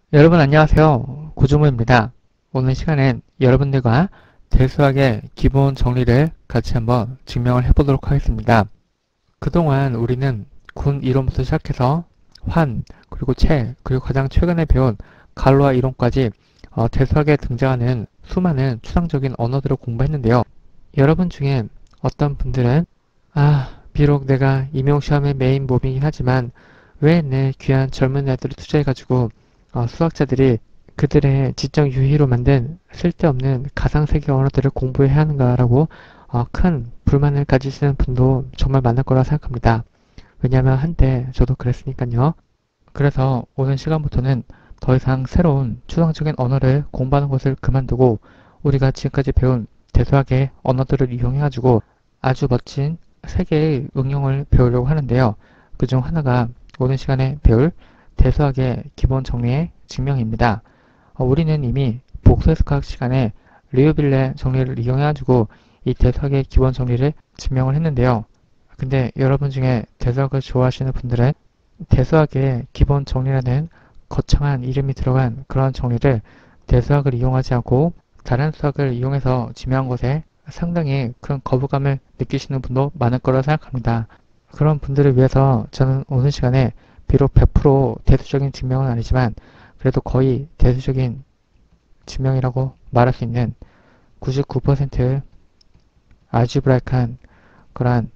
여러분 안녕하세요. 고종호입니다. 오늘 시간엔 여러분들과 대수학의 기본 정리를 같이 한번 증명을 해보도록 하겠습니다. 그동안 우리는 군 이론부터 시작해서 환, 그리고 체, 그리고 가장 최근에 배운 갈로아 이론까지 대수학에 등장하는 수많은 추상적인 언어들을 공부했는데요. 여러분 중에 어떤 분들은 비록 내가 임용시험의 메인 몹이긴 하지만 왜 내 귀한 젊은 애들을 투자해가지고 수학자들이 그들의 지적 유희로 만든 쓸데없는 가상세계 언어들을 공부해야 하는가라고 큰 불만을 가지시는 분도 정말 많을 거라 생각합니다. 왜냐하면 한때 저도 그랬으니까요. 그래서 오늘 시간부터는 더 이상 새로운 추상적인 언어를 공부하는 것을 그만두고 우리가 지금까지 배운 대수학의 언어들을 이용해가지고 아주 멋진 세계의 응용을 배우려고 하는데요. 그중 하나가 오늘 시간에 배울 대수학의 기본 정리의 증명입니다. 우리는 이미 복수해석학 시간에 리우빌레 정리를 이용해가지고 이 대수학의 기본 정리를 증명을 했는데요. 근데 여러분 중에 대수학을 좋아하시는 분들은 대수학의 기본 정리라는 거창한 이름이 들어간 그런 정리를 대수학을 이용하지 않고 다른 수학을 이용해서 증명한 것에 상당히 큰 거부감을 느끼시는 분도 많을 거라 생각합니다. 그런 분들을 위해서 저는 오늘 시간에 비록 100% 대수적인 증명은 아니지만 그래도 거의 대수적인 증명이라고 말할 수 있는 99% 알지브라이크한 그러한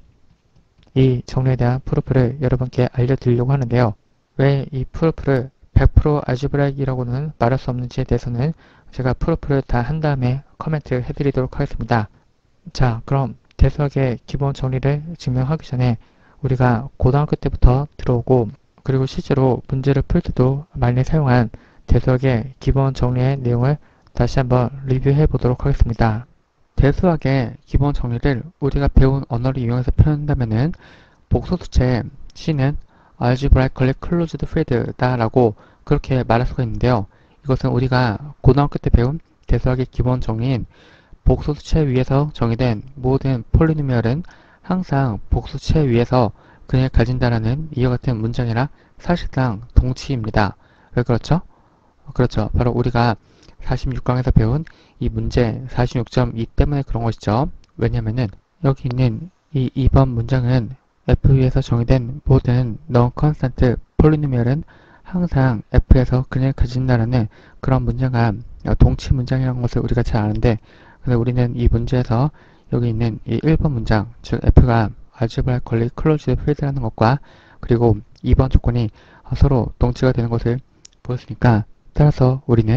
이 정리에 대한 프루프를 여러분께 알려드리려고 하는데요. 왜 이 프루프를 100% 알지브라이크라고는 말할 수 없는지에 대해서는 제가 프루프를 다 한 다음에 코멘트 해드리도록 하겠습니다. 자, 그럼 대수학의 기본 정리를 증명하기 전에 우리가 고등학교 때부터 들어오고 그리고 실제로 문제를 풀 때도 많이 사용한 대수학의 기본 정리의 내용을 다시 한번 리뷰해 보도록 하겠습니다. 대수학의 기본 정리를 우리가 배운 언어를 이용해서 표현한다면은 복소수체 C는 algebraically closed field다 라고 그렇게 말할 수가 있는데요. 이것은 우리가 고등학교 때 배운 대수학의 기본 정리인 복소수체 위에서 정의된 모든 폴리노미얼은 항상 복소수체 위에서 그냥 가진다라는 이와 같은 문장이랑 사실상 동치입니다. 왜 그렇죠? 그렇죠. 바로 우리가 46강에서 배운 이 문제 46.2 때문에 그런 것이죠. 왜냐면은 여기 있는 이 2번 문장은 F 위에서 정의된 모든 non-constant 폴리노미얼은 항상 F에서 그냥 가진다라는 그런 문장과 동치 문장이라는 것을 우리가 잘 아는데 근데 우리는 이 문제에서 여기 있는 이 1번 문장, 즉 F가 algebraically closed field라는 것과 그리고 2번 조건이 서로 동치가 되는 것을 보였으니까 따라서 우리는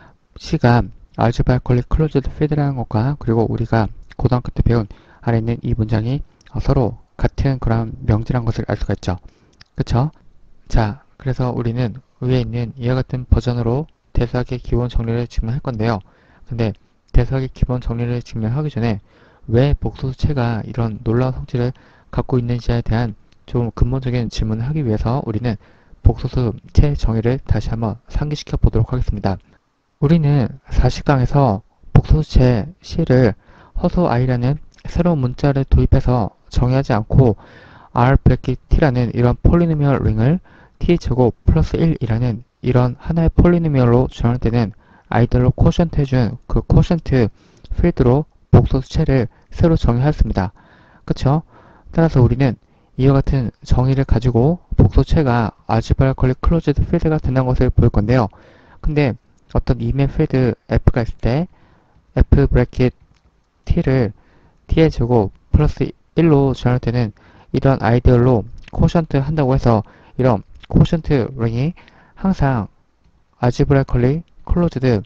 C가 algebraically closed field라는 것과 그리고 우리가 고등학교 때 배운 아래 있는 이 문장이 서로 같은 그런 명제란 것을 알 수가 있죠. 그쵸? 자, 그래서 우리는 위에 있는 이와 같은 버전으로 대수학의 기본 정리를 증명할 건데요. 근데 대수학의 기본 정리를 증명하기 전에 왜 복소수체가 이런 놀라운 성질을 갖고 있는지에 대한 좀 근본적인 질문을 하기 위해서 우리는 복소수체 정의를 다시 한번 상기시켜 보도록 하겠습니다. 우리는 40강에서 복소수체 C를 허수 I라는 새로운 문자를 도입해서 정의하지 않고 R 브래킷 T라는 이런 폴리노미얼 링을 T제곱 플러스 1이라는 이런 하나의 폴리노미얼로 주장할 때는 아이들로 코션트 해준 그 코션트 필드로 복소수체를 새로 정의하였습니다. 그쵸? 따라서 우리는 이와 같은 정의를 가지고 복소체가 algebraically closed field가 된다는 것을 볼 건데요. 근데 어떤 이메일 필드 F가 있을 때 F 브래킷 T를 T의 제곱 플러스 1로 주장할 때는 이런 아이디얼로 코션트 한다고 해서 이런 코션트 링이 항상 algebraically closed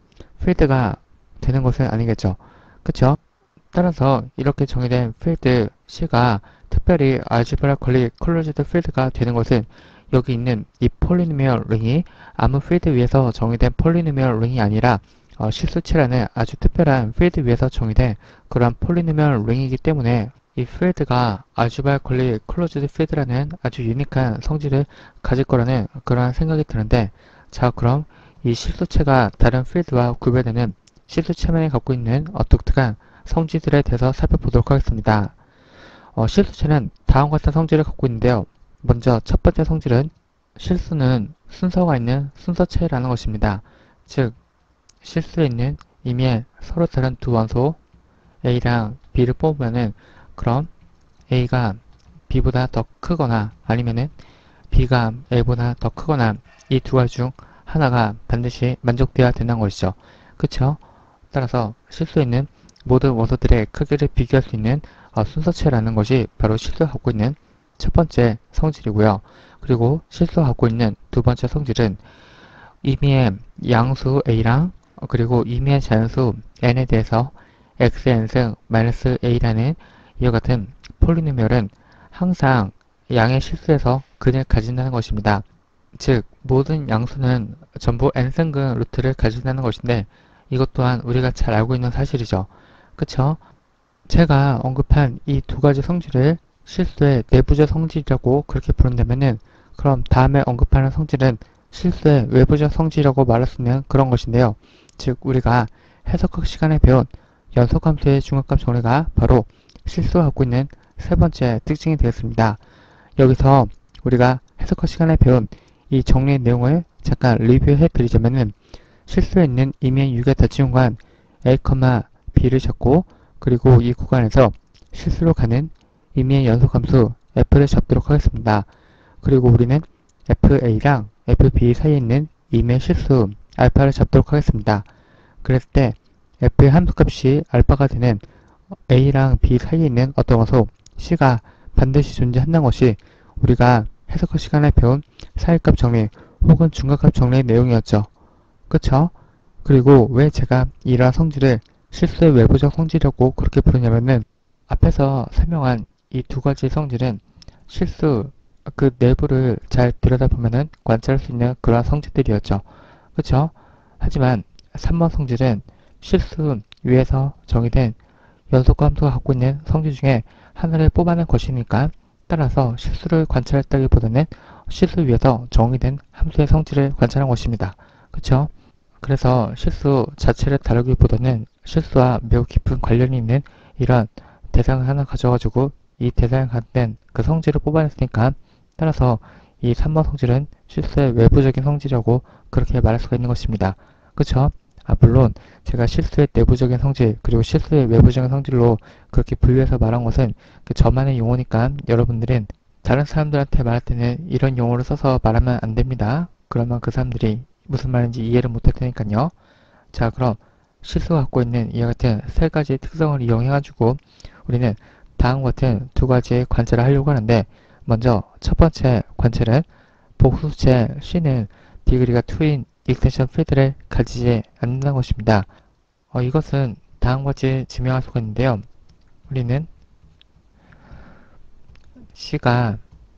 필드가 되는 것은 아니겠죠. 그쵸? 따라서 이렇게 정의된 필드 C가 특별히 algebraically closed field가 되는 것은 여기 있는 이 폴리노미얼 링이 아무 필드 위에서 정의된 폴리노미얼 링이 아니라 실수치라는 아주 특별한 필드 위에서 정의된 그러한 폴리노미얼 링이기 때문에 이 필드가 algebraically closed field라는 아주 유니크한 성질을 가질 거라는 그러한 생각이 드는데 자 그럼 이 실수체가 다른 필드와 구별되는 실수체만이 갖고 있는 독특한 성질들에 대해서 살펴보도록 하겠습니다. 실수체는 다음과 같은 성질을 갖고 있는데요. 먼저 첫 번째 성질은 실수는 순서가 있는 순서체라는 것입니다. 즉, 실수에 있는 이미에 서로 다른 두 원소 A랑 B를 뽑으면은 그럼 A가 B보다 더 크거나 아니면은 B가 A보다 더 크거나 이 두 가지 중 하나가 반드시 만족되어야 된다는 것이죠. 그쵸? 따라서 실수에 있는 모든 원소들의 크기를 비교할 수 있는 순서체라는 것이 바로 실수가 갖고 있는 첫 번째 성질이고요. 그리고 실수가 갖고 있는 두 번째 성질은 임의의 양수 A랑 그리고 임의의 자연수 N에 대해서 xn승 마이너스 A라는 이와 같은 폴리노미얼은 항상 양의 실수에서 근을 가진다는 것입니다. 즉, 모든 양수는 전부 n승근 루트를 가진다는 것인데 이것 또한 우리가 잘 알고 있는 사실이죠. 그쵸? 제가 언급한 이 두 가지 성질을 실수의 내부적 성질이라고 그렇게 부른다면은 그럼 다음에 언급하는 성질은 실수의 외부적 성질이라고 말할 수 있는 그런 것인데요. 즉 우리가 해석학 시간에 배운 연속함수의 중압값 정리가 바로 실수가 갖고 있는 세 번째 특징이 되겠습니다. 여기서 우리가 해석학 시간에 배운 이 정리의 내용을 잠깐 리뷰해 드리자면은 실수에 있는 임의의 6의 대칭구간 A, B를 잡고 그리고 이 구간에서 실수로 가는 임의의 연속함수 F를 잡도록 하겠습니다. 그리고 우리는 FA랑 FB 사이에 있는 임의의 실수 알파를 잡도록 하겠습니다. 그랬을 때 F의 함수값이 알파가 되는 A랑 B 사이에 있는 어떤 원소 C가 반드시 존재한다는 것이 우리가 해석학 시간에 배운 사이값 정리 혹은 중간값 정리의 내용이었죠. 그쵸? 그리고 왜 제가 이러한 성질을 실수의 외부적 성질이라고 그렇게 부르냐면은 앞에서 설명한 이 두 가지 성질은 실수 그 내부를 잘 들여다보면은 관찰할 수 있는 그러한 성질들이었죠. 그쵸? 하지만 3번 성질은 실수 위에서 정의된 연속함수가 갖고 있는 성질 중에 하나를 뽑아낸 것이니까 따라서 실수를 관찰했다기보다는 실수 위에서 정의된 함수의 성질을 관찰한 것입니다. 그쵸? 그래서 실수 자체를 다루기보다는 실수와 매우 깊은 관련이 있는 이런 대상을 하나 가져가지고 이 대상에 갖는 그 성질을 뽑아냈으니까 따라서 이 3번 성질은 실수의 외부적인 성질이라고 그렇게 말할 수가 있는 것입니다. 그쵸? 물론 제가 실수의 내부적인 성질 그리고 실수의 외부적인 성질로 그렇게 분류해서 말한 것은 그 저만의 용어니까 여러분들은 다른 사람들한테 말할 때는 이런 용어를 써서 말하면 안 됩니다. 그러면 그 사람들이 무슨 말인지 이해를 못할 테니까요. 자, 그럼 실수가 갖고 있는 이와 같은 세 가지 특성을 이용해가지고 우리는 다음과 같은 두 가지의 관찰을 하려고 하는데 먼저 첫 번째 관찰은 복수체 C는 디그리가 2인 익스텐션 필드를 가지지 않는다는 것입니다. 이것은 다음과 같이 증명할 수가 있는데요. 우리는 C가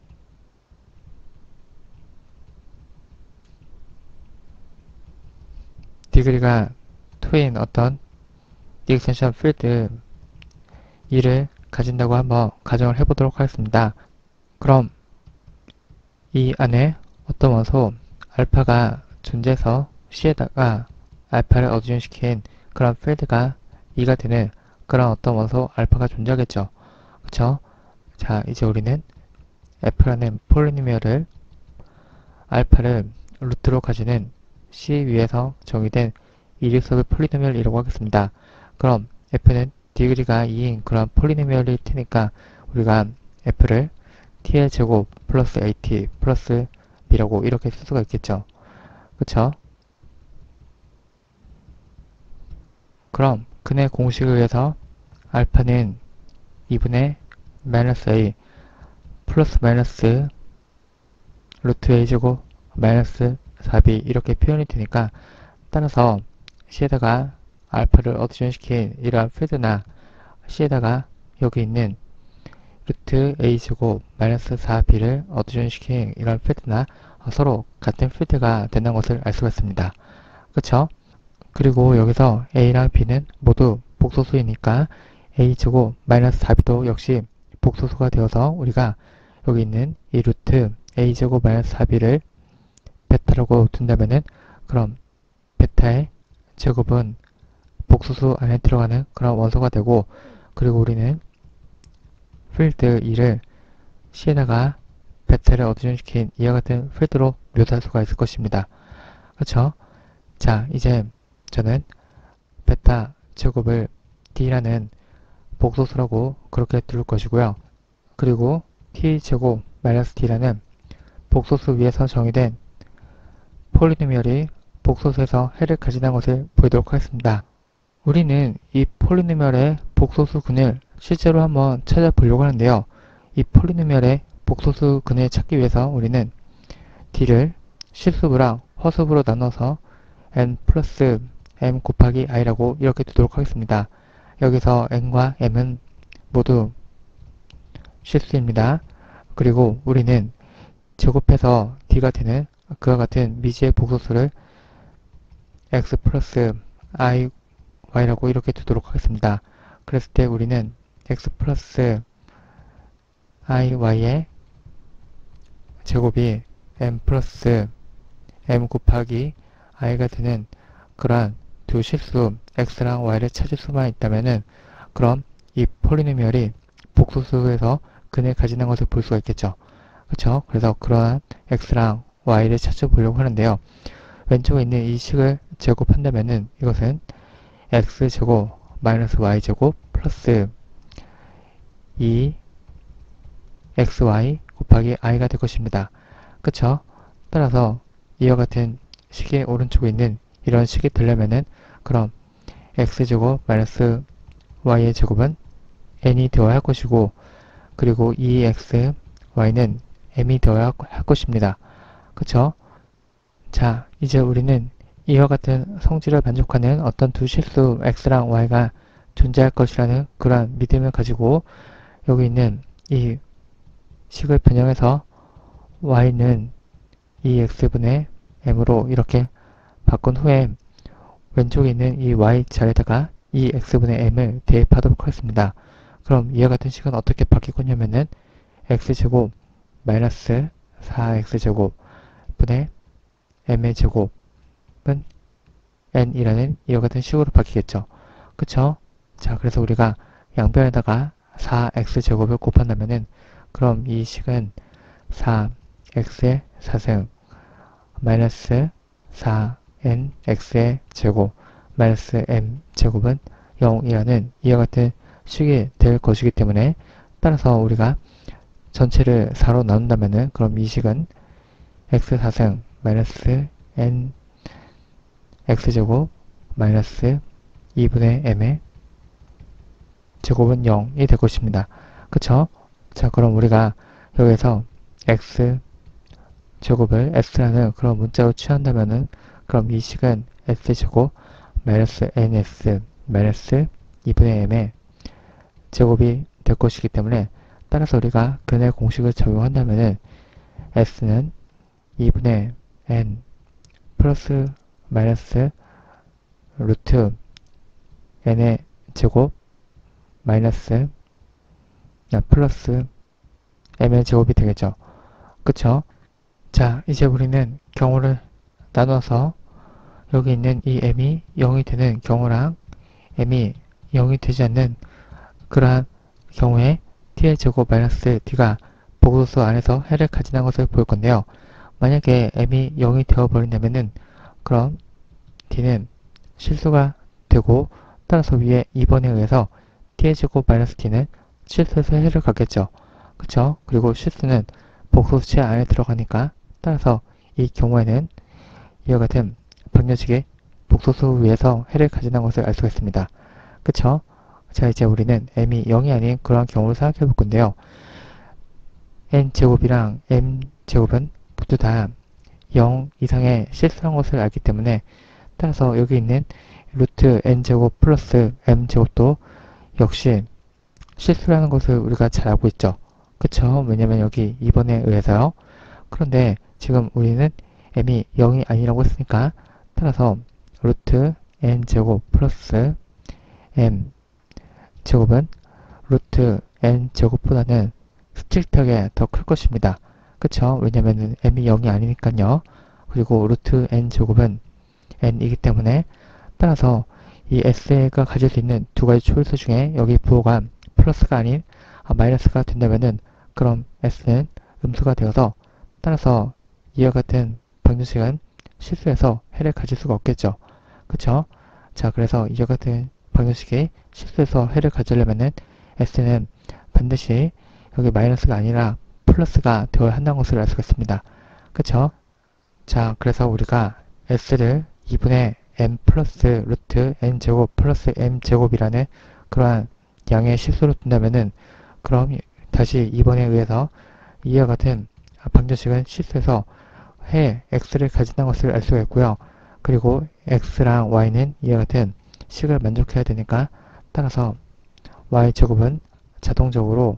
디그리가 2인 어떤 익스텐션 필드 2를 가진다고 한번 가정을 해보도록 하겠습니다. 그럼 이 안에 어떤 원소 알파가 존재해서 C에다가 알파를 어디전시킨 그런 필드가 2가 되는 그런 어떤 원소 알파가 존재하겠죠. 그쵸? 자, 이제 우리는 F라는 폴리노미얼을 알파를 루트로 가지는 C 위에서 정의된 이륙석의 폴리노미얼이라고 하겠습니다. 그럼 F는 디그리가 2인 그런 폴리노미얼일 테니까 우리가 F를 T의 제곱 플러스 AT 플러스 B라고 이렇게 쓸 수가 있겠죠. 그쵸? 그럼 근의 공식에 의해서 알파는 2분의 마이너스 A 플러스 마이너스 루트 A 제곱 마이너스 4B 이렇게 표현이 되니까 따라서 C에다가 알파를 어디전시킨 이러한 필드나 C에다가 여기 있는 루트 A제곱 마이너스 4B를 어디전시킨 이러한 필드나 서로 같은 필드가 된다는 것을 알 수가 있습니다. 그쵸? 그리고 여기서 A랑 B는 모두 복소수이니까 A제곱 마이너스 4B도 역시 복소수가 되어서 우리가 여기 있는 이 루트 A제곱 마이너스 4B를 베타라고 둔다면은 그럼 베타의 제곱은 복소수 안에 들어가는 그런 원소가 되고 그리고 우리는 필드 2를 C에다가 베타를 어디전시킨 이와 같은 필드로 묘사할 수가 있을 것입니다. 그렇죠? 자, 이제 저는 베타 제곱을 d라는 복소수라고 그렇게 들을 것이고요. 그리고 t제곱 마이너스 d라는 복소수 위에서 정의된 폴리노미얼이 복소수에서 해를 가진다는 것을 보이도록 하겠습니다. 우리는 이 폴리노미얼의 복소수근을 실제로 한번 찾아보려고 하는데요. 이 폴리노미얼의 복소수근을 찾기 위해서 우리는 d를 실수부랑 허수부로 나눠서 n 플러스 m 곱하기 i라고 이렇게 두도록 하겠습니다. 여기서 n과 m은 모두 실수입니다. 그리고 우리는 제곱해서 d가 되는 그와 같은 미지의 복소수를 x 플러스 i y라고 이렇게 두도록 하겠습니다. 그랬을 때 우리는 x 플러스 i y의 제곱이 m 플러스 m 곱하기 i가 되는 그러한 두 실수 x랑 y를 찾을 수만 있다면은 그럼 이 폴리노미얼이 복소수에서 근을 가지는 것을 볼 수가 있겠죠. 그렇죠? 그래서 그러한 x랑 y를 찾아보려고 하는데요. 왼쪽에 있는 이 식을 제곱한다면은 이것은 x제곱 마이너스 y제곱 플러스 2xy 곱하기 i가 될 것입니다. 그쵸? 따라서 이와 같은 식의 오른쪽에 있는 이런 식이 되려면은 그럼 x제곱 마이너스 y의 제곱은 n이 되어야 할 것이고 그리고 2xy는 m이 되어야 할 것입니다. 그쵸? 자, 이제 우리는 이와 같은 성질을 만족하는 어떤 두 실수 x랑 y가 존재할 것이라는 그러한 믿음을 가지고 여기 있는 이 식을 변형해서 y는 2x분의 m으로 이렇게 바꾼 후에 왼쪽에 있는 이 y 자리에다가 2x분의 m을 대입하도록 하겠습니다. 그럼 이와 같은 식은 어떻게 바뀌겠냐면은 x제곱 마이너스 4x제곱 분의 m의 제곱은 n이라는 이와 같은 식으로 바뀌겠죠. 그쵸? 자, 그래서 우리가 양변에다가 4x제곱을 곱한다면은 그럼 이 식은 4x의 4승 마이너스 4nx의 제곱 마이너스 m제곱은 0이라는 이와 같은 식이 될 것이기 때문에 따라서 우리가 전체를 4로 나눈다면은 그럼 이 식은 x 4승 마이너스 n x제곱 마이너스 2분의 m의 제곱은 0이 될 것입니다. 그쵸? 자, 그럼 우리가 여기에서 x 제곱을 x라는 그런 문자로 취한다면은 그럼 이 식은 x제곱 마이너스 ns 마이너스 2분의 m의 제곱이 될 것이기 때문에 따라서 우리가 근의 공식을 적용한다면은 s는 2분의 n 플러스 마이너스 루트 n의 제곱 마이너스 플러스 m의 제곱이 되겠죠. 그쵸? 자, 이제 우리는 경우를 나눠서 여기 있는 이 m이 0이 되는 경우랑 m이 0이 되지 않는 그러한 경우에 t의 제곱 마이너스 d가 복소수 안에서 해를 가진한 것을 볼 건데요. 만약에 m이 0이 되어버린다면은 그럼 d는 실수가 되고 따라서 위에 2번에 의해서 t의 제곱 마이너스 d는 실수에서 해를 갖겠죠. 그쵸? 그리고 실수는 복소수체 안에 들어가니까 따라서 이 경우에는 이와 같은 방정식의 복소수 위에서 해를 가진한 것을 알 수가 있습니다. 그쵸? 자, 이제 우리는 m이 0이 아닌 그러한 경우를 생각해 볼 건데요. n제곱이랑 m제곱은 모두 다 0 이상의 실수한 것을 알기 때문에 따라서 여기 있는 루트 n제곱 플러스 m제곱도 역시 실수라는 것을 우리가 잘 알고 있죠. 그쵸? 왜냐면 여기 2번에 의해서요. 그런데 지금 우리는 m이 0이 아니라고 했으니까 따라서 루트 n제곱 플러스 m제곱은 루트 n제곱보다는 수직하게 더 클 것입니다. 그쵸? 왜냐면은 m이 0이 아니니까요. 그리고 루트 n제곱은 n이기 때문에 따라서 이 s가 가질 수 있는 두 가지 초일수 중에 여기 부호가 플러스가 아닌 마이너스가 된다면은 그럼 s는 음수가 되어서 따라서 이와 같은 방정식은 실수해서 해를 가질 수가 없겠죠. 그쵸? 자, 그래서 이와 같은 방정식이 실수해서 해를 가지려면은 s는 반드시 여기 마이너스가 아니라 플러스가 되어야 한다는 것을 알 수가 있습니다. 그쵸? 자, 그래서 우리가 s를 2분의 m 플러스 루트 n제곱 플러스 m제곱이라는 그러한 양의 실수로 둔다면은 그럼 다시 2번에 의해서 이와 같은 방정식은 실수해서 해 x를 가진다는 것을 알 수가 있고요. 그리고 x랑 y는 이와 같은 식을 만족해야 되니까 따라서 y제곱은 자동적으로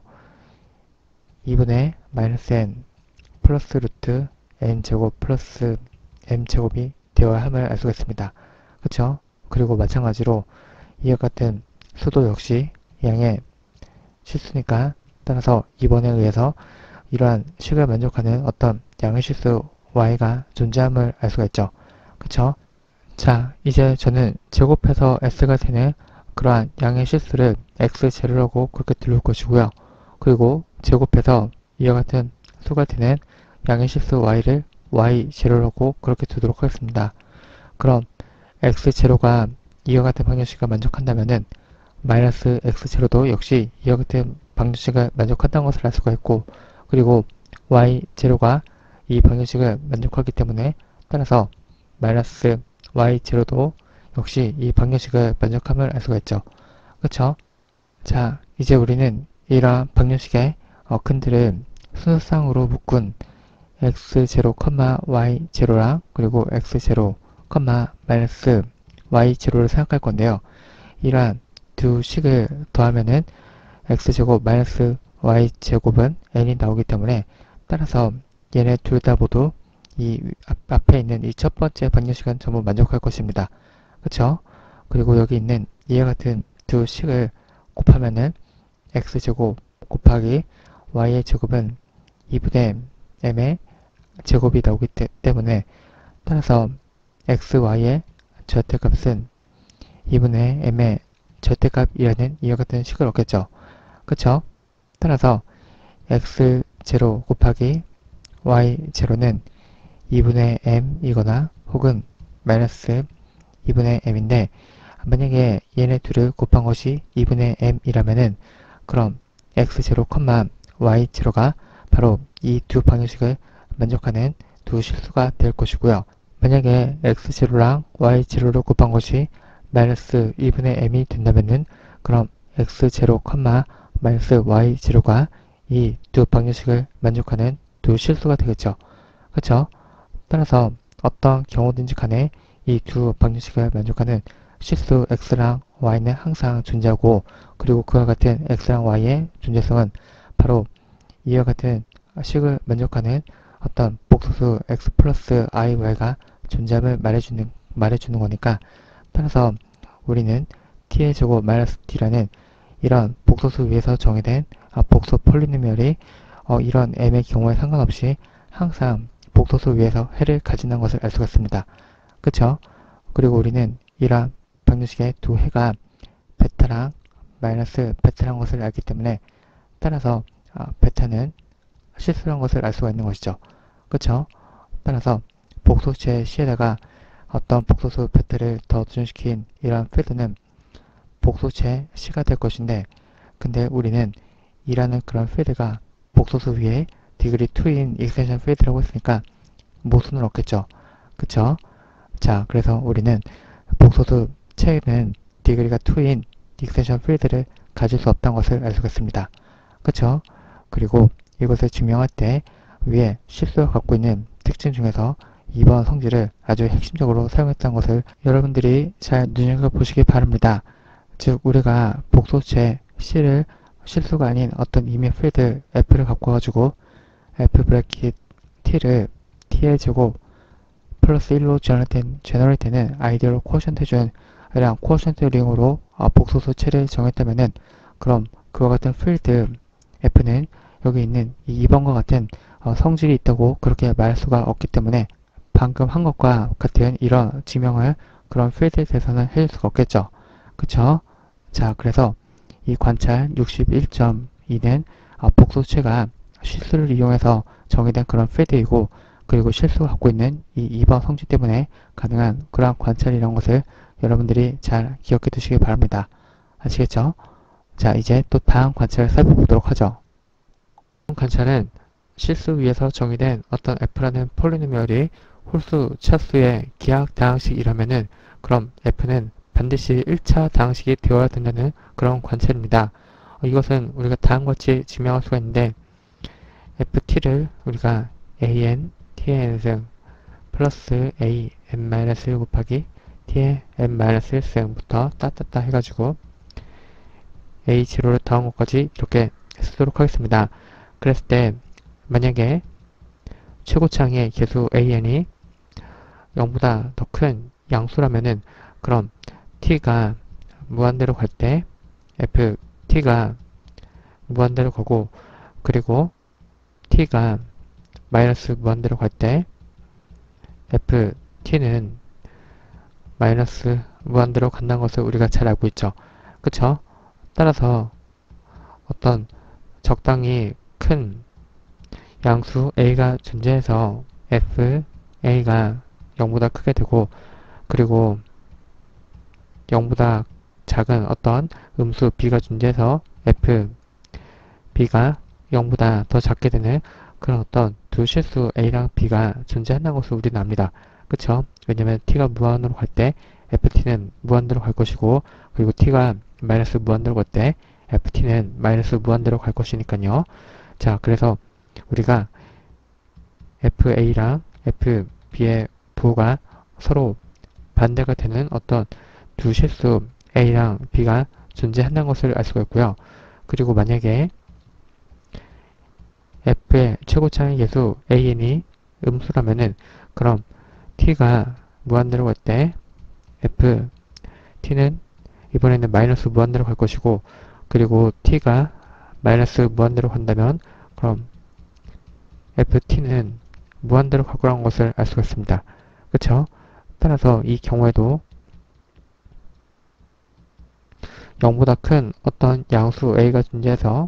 2분의 마이너스 n 플러스 루트 n제곱 플러스 m제곱이 되어야 함을 알 수가 있습니다. 그쵸? 그리고 마찬가지로 이와 같은 수도 역시 양의 실수니까 따라서 2번에 의해서 이러한 식을 만족하는 어떤 양의 실수 y가 존재함을 알 수가 있죠. 그쵸? 자, 이제 저는 제곱해서 s가 되는 그러한 양의 실수를 x제로라고 그렇게 들을 것이고요. 그리고 제곱해서 이와 같은 수가 되는 양의 실수 y를 y제로라고 그렇게 두도록 하겠습니다. 그럼 x제로가 이와 같은 방정식을 만족한다면은 마이너스 x제로도 역시 이와 같은 방정식을 만족한다는 것을 알 수가 있고, 그리고 y제로가 이 방정식을 만족하기 때문에 따라서 마이너스 y제로도 역시 이 방정식을 만족함을 알 수가 있죠. 그쵸? 자, 이제 우리는 이러한 방정식의 근들을 순서상으로 묶은 x0, y0랑 그리고 x0, 마이너스 y0를 생각할 건데요. 이러한 두 식을 더하면은 x제곱 마이너스 y제곱은 n이 나오기 때문에 따라서 얘네 둘 다 모두 이 앞에 있는 이 첫 번째 방정식은 전부 만족할 것입니다. 그쵸? 그리고 여기 있는 이와 같은 두 식을 곱하면은 x제곱 곱하기 y의 제곱은 2분의 m의 제곱이 나오기 때문에 따라서 xy의 절대값은 2분의 m의 절대값이라는 이와 같은 식을 얻겠죠. 그쵸? 따라서 x0 곱하기 y0는 2분의 m이거나 혹은 마이너스 2분의 m인데, 만약에 얘네 둘을 곱한 것이 2분의 m이라면은 그럼 x0, y0가 바로 이 두 방정식을 만족하는 두 실수가 될 것이고요. 만약에 x0랑 y0를 곱한 것이 마이너스 2분의 m이 된다면은 그럼 x0, 마이너스 y0가 이 두 방정식을 만족하는 두 실수가 되겠죠. 그쵸? 따라서 어떤 경우든지 간에 이 두 방정식을 만족하는 실수 x랑 y는 항상 존재하고, 그리고 그와 같은 x랑 y의 존재성은 바로 이와 같은 식을 만족하는 어떤 복소수 x 플러스 iy가 존재함을 말해주는 거니까, 따라서 우리는 t의 제곱 마이너스 t라는 이런 복소수 위에서 정의된 복소 폴리노미얼이 이런 m의 경우에 상관없이 항상 복소수 위에서 해를 가진다는 것을 알 수가 있습니다. 그쵸? 그리고 우리는 이러한 방정식의 두 해가 베타랑 마이너스 베타라는 것을 알기 때문에 따라서 베타는 실수란 것을 알 수가 있는 것이죠. 그쵸? 따라서 복소체 C에다가 어떤 복소수 베타를 더 도전시킨 이러한 필드는 복소체 C가 될 것인데, 근데 우리는 이라는 그런 필드가 복소수 위에 디그리 2인 익스텐션 필드라고 했으니까 모순을 얻겠죠. 그쵸? 자, 그래서 우리는 복소수 체는 디그리가 2인 익스텐션 필드를 가질 수 없다는 것을 알 수가 있습니다. 그쵸? 그리고 이것을 증명할 때 위에 실수가 갖고 있는 특징 중에서 2번 성질을 아주 핵심적으로 사용했다는 것을 여러분들이 잘 눈여겨보시기 바랍니다. 즉, 우리가 복소체 C를 실수가 아닌 어떤 임의 필드 F를 갖고 가지고 F 브래킷 T를 T의 제곱 플러스 1로 제너레이트는 아이디어를 코어션트 해준 이런 코어션트 링으로 복소수체를 정했다면은 그럼 그와 같은 필드 F는 여기 있는 이 2번과 같은 성질이 있다고 그렇게 말할 수가 없기 때문에 방금 한 것과 같은 이런 증명을 그런 필드에 대해서는 해줄 수가 없겠죠. 그쵸? 자, 그래서 이 관찰 61.2는 복소체가 실수를 이용해서 정의된 그런 필드이고, 그리고 실수가 갖고 있는 이 2번 성질 때문에 가능한 그러한 관찰이라는 것을 여러분들이 잘 기억해 두시기 바랍니다. 아시겠죠? 자, 이제 또 다음 관찰을 살펴보도록 하죠. 다음 관찰은 실수 위에서 정의된 어떤 f라는 폴리노미얼이 홀수 차수의 기하 다항식이라면은 그럼 f는 반드시 1차 다항식이 되어야 된다는 그런 관찰입니다. 이것은 우리가 다음과 같이 증명할 수가 있는데 ft를 우리가 an, tn 승 플러스 a, n-1 곱하기 t의 n-1승부터 따따따 해가지고 a0를 더한 것까지 이렇게 쓰도록 하겠습니다. 그랬을 때 만약에 최고차항의 개수 an이 0보다 더 큰 양수라면은 그럼 t가 무한대로 갈 때 ft가 무한대로 가고, 그리고 t가 마이너스 무한대로 갈 때 ft는 마이너스 무한대로 간다는 것을 우리가 잘 알고 있죠. 그쵸? 따라서 어떤 적당히 큰 양수 a가 존재해서 fa가 0보다 크게 되고, 그리고 0보다 작은 어떤 음수 b가 존재해서 fb가 0보다 더 작게 되는 그런 어떤 두 실수 a랑 b가 존재한다는 것을 우리는 압니다. 그쵸? 왜냐면 t가 무한으로 갈 때 ft는 무한대로 갈 것이고, 그리고 t가 마이너스 무한대로 갈 때 ft는 마이너스 무한대로 갈 것이니까요. 자, 그래서 우리가 fa랑 fb의 부호가 서로 반대가 되는 어떤 두 실수 a랑 b가 존재한다는 것을 알 수가 있고요. 그리고 만약에 f의 최고차항의 계수 an이 음수라면은 그럼 t가 무한대로 갈 때 ft는 이번에는 마이너스 무한대로 갈 것이고, 그리고 t가 마이너스 무한대로 간다면 그럼 ft는 무한대로 갈 거라는 것을 알 수가 있습니다. 그쵸? 따라서 이 경우에도 0보다 큰 어떤 양수 a가 존재해서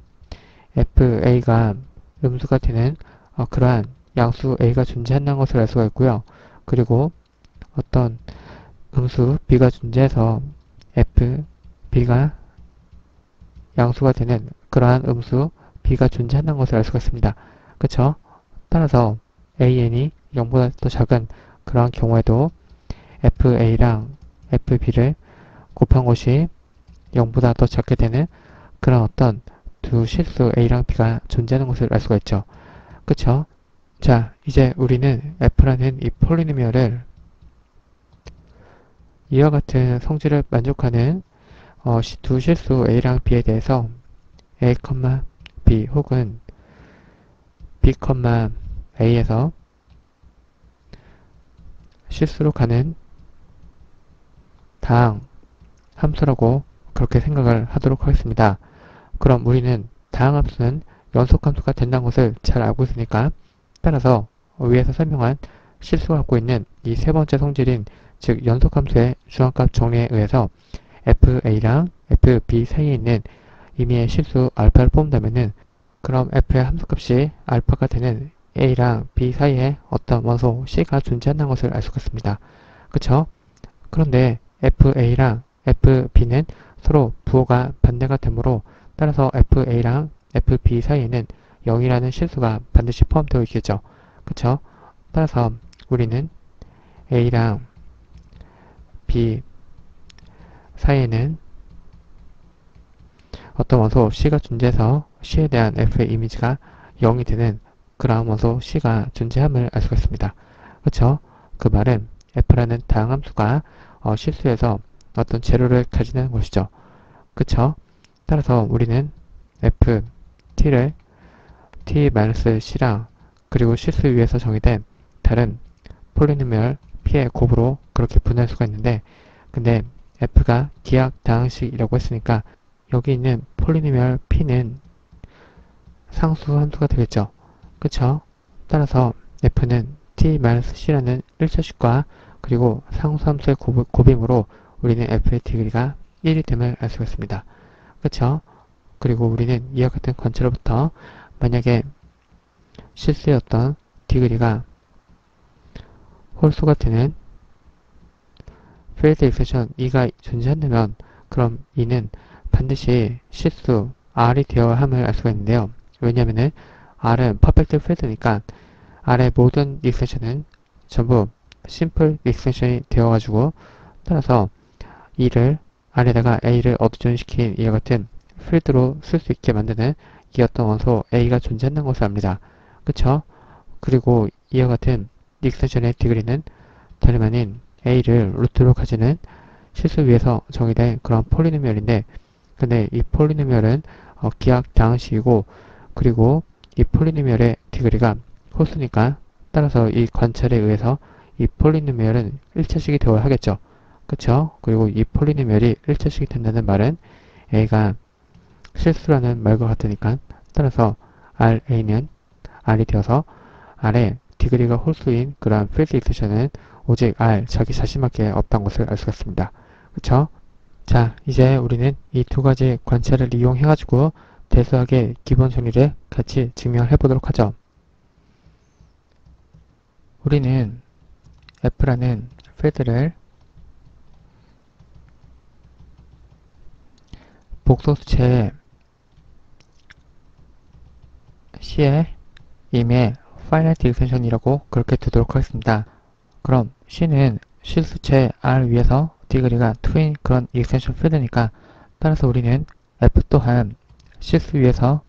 fa가 음수가 되는 그러한 양수 a가 존재한다는 것을 알 수가 있고요. 그리고 어떤 음수 b가 존재해서 fb가 양수가 되는 그러한 음수 b가 존재한다는 것을 알 수가 있습니다. 그쵸? 따라서 an이 0보다 더 작은 그러한 경우에도 fa랑 fb를 곱한 것이 0보다 더 작게 되는 그런 어떤 두 실수 a랑 b가 존재하는 것을 알 수가 있죠. 그쵸? 자, 이제 우리는 f라는 이 폴리노미얼을 이와 같은 성질을 만족하는 두 실수 a랑 b에 대해서 a, b 혹은 b, a에서 실수로 가는 다항 함수라고 그렇게 생각을 하도록 하겠습니다. 그럼 우리는 다항 함수는 연속함수가 된다는 것을 잘 알고 있으니까, 따라서 위에서 설명한 실수가 갖고 있는 이 세 번째 성질인 즉 연속함수의 중앙값 정리에 의해서 fa랑 fb 사이에 있는 임의의 실수 알파를 뽑는다면은 그럼 f의 함수값이 알파가 되는 a랑 b 사이에 어떤 원소 c가 존재한다는 것을 알 수가 있습니다. 그쵸? 그런데 fa랑 fb는 서로 부호가 반대가 되므로 따라서 fa랑 fb 사이에는 0이라는 실수가 반드시 포함되어 있겠죠. 그쵸? 따라서 우리는 a랑 b 사이에는 어떤 원소 c가 존재해서 c에 대한 f의 이미지가 0이 되는 그러한 원소 c가 존재함을 알 수가 있습니다. 그쵸? 그 말은 f라는 다항함수가 실수에서 어떤 재료를 가지는 것이죠. 그쵸? 따라서 우리는 f, t를 t-c랑 그리고 실수 위에서 정의된 다른 폴리노미얼 p의 곱으로 그렇게 분할 수가 있는데, 근데 f가 기하 다항식이라고 했으니까 여기 있는 폴리노미얼 p는 상수 함수가 되겠죠. 그쵸? 따라서 f는 t-c라는 1차식과 그리고 상수 함수의 곱임으로 우리는 f의 디그리가 1이 됨을 알 수가 있습니다. 그쵸? 그리고 우리는 이와 같은 관찰로부터 만약에 실수였던 디그리가 홀수가 되는 failed exception 2가 존재한다면 그럼 이는 반드시 실수 R이 되어야 함을 알 수가 있는데요. 왜냐하면 R은 perfect field니까 R의 모든 exception은 전부 simple exception이 되어가지고 따라서 이를 R에다가 A를 업존시킨 이와 같은 필드로 쓸 수 있게 만드는 이 어떤 원소 A가 존재한다는 것을 압니다. 그쵸? 그리고 이와 같은 exception의 디그리는 다름 아닌 A를 루트로 가지는 실수 위에서 정의된 그런 폴리노미얼인데 근데 이 폴리노미얼은 기하 다항식이고 그리고 이 폴리노미얼의 디그리가 홀수니까 따라서 이 관찰에 의해서 이 폴리노미얼은 1차식이 되어야 하겠죠. 그쵸? 그리고 이 폴리노미얼이 1차식이 된다는 말은 A가 실수라는 말과 같으니까 따라서 RA는 R이 되어서 R의 디그리가 홀수인 그러한 필드 익스텐션은 오직 R 자기 자신밖에 없다는 것을 알 수가 있습니다. 그쵸? 자, 이제 우리는 이 두 가지 관찰을 이용해가지고 대수학의 기본 정리를 같이 증명해 보도록 하죠. 우리는 F라는 필드를 복소수체 C의 임의 finite extension이라고 그렇게 두도록 하겠습니다. 그럼 C는 실수체 R 위에서 디그리가 2인 그런 extension 필드니까 따라서 우리는 F 또한 실수 위에서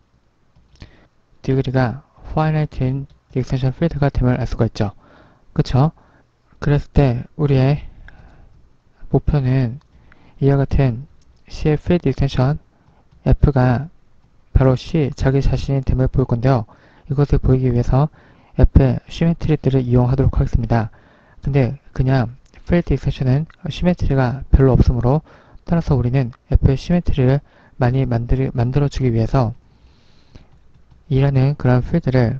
디그리가 finite인 extension 필드가 됨을 알 수가 있죠. 그쵸? 그랬을 때 우리의 목표는 이와 같은 C의 field extension F가 바로 C 자기 자신이 됨을 보일 건데요. 이것을 보이기 위해서 F의 시메트리들을 이용하도록 하겠습니다. 근데 그냥 field extension은 시메트리가 별로 없으므로 따라서 우리는 F의 시메트리를 많이 만들어주기 위해서 이라는 그런 필드를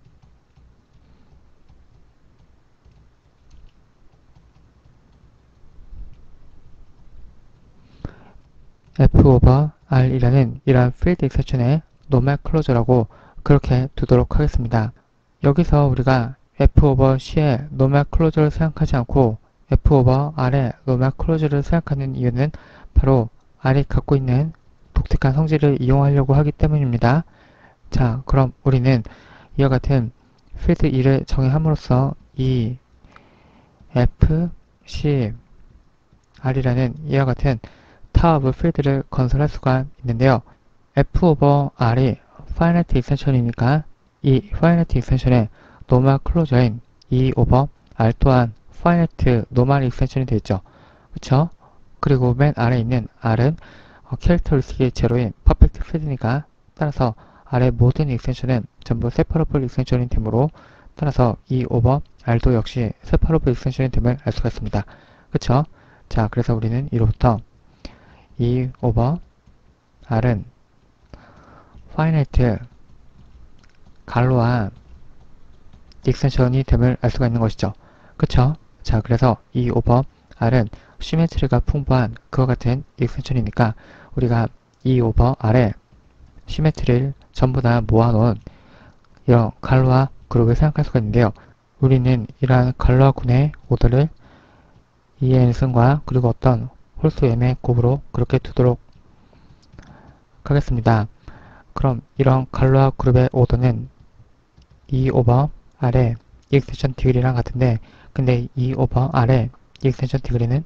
F 오버 R이라는 이러한 field exception의 normal closure라고 그렇게 두도록 하겠습니다. 여기서 우리가 F 오버 C의 normal closure를 생각하지 않고 F 오버 R의 normal closure를 생각하는 이유는 바로 R이 갖고 있는 독특한 성질을 이용하려고 하기 때문입니다. 자, 그럼 우리는 이와 같은 필드 2를 정의함으로써 이 F, C, R이라는 이와 같은 타입의 필드를 건설할 수가 있는데요. F 오버 R이 finite extension이니까 이 finite extension의 normal closure인 E 오버 R 또한 finite normal extension이 되겠죠. 그쵸? 그리고 맨 아래에 있는 R은 캐릭터리스틱이 제로인 perfect field니까 따라서 R의 모든 extension은 전부 separable extension이 되므로 따라서 E 오버 R도 역시 separable extension이 됨을 알 수가 있습니다. 그쵸? 자, 그래서 우리는 이로부터 E 오버 R은 finite 갈로한 익스텐션이 됨을 알 수가 있는 것이죠. 그쵸? 자, 그래서 E 오버 R은 시메트리가 풍부한 그와 같은 익스텐션이니까 우리가 E 오버 R의 시메트리를 전부 다 모아놓은 이런 갈로아 그룹을 생각할 수가 있는데요. 우리는 이러한 갈로아 군의 오더를 EN승과 그리고 어떤 홀수 M의 곱으로 그렇게 두도록 하겠습니다. 그럼 이런 갈로아 그룹의 오더는 E 오버 R의 익스텐션 디그리랑 같은데 근데 E 오버 R의 익스텐션 디그리는